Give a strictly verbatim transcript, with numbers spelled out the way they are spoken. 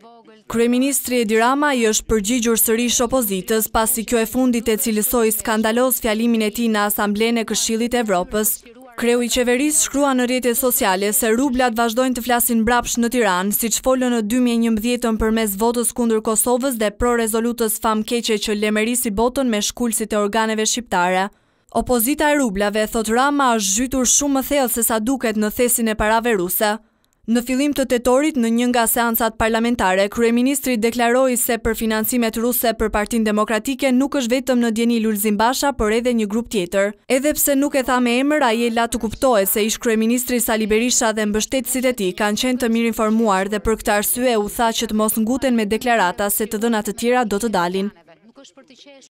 Kryeministri Edi Rama i është përgjigjur sërish opozitës pasi kjo e fundit e cilësoi skandaloz fjalimin e tij në Asamblenë e Këshillit të Evropës. Kreu i qeverisë shkrua në rrjetet sociale se rublat vazhdojnë të flasin mbrapsht në Tiranë, siç folën në dy mijë e njëmbëdhjetë përmes votës kundër Kosovës dhe pro-rezolutës famkeqe që lemerisi botën me shkulësit e organeve shqiptare. Opozita e rublave, thot Rama, është zhytur shumë më thellë se sa duket në thesin e parave ruse. Në fillim të tetorit, në një nga seancat parlamentare, kryeministri deklaroi se përfinancimet ruse për Partinë Demokratike nuk është vetëm në dieni Lulzim Basha, por edhe një grup tjetër. Edhe pse nuk e tha me emër, ai e la të kuptohet se ish kryeministri Sali Berisha dhe mbështetësit e tij kanë qenë të mirë informuar dhe për këtë arsye u tha që të mos nguten me deklarata se të dhënat të tjera do të dalin.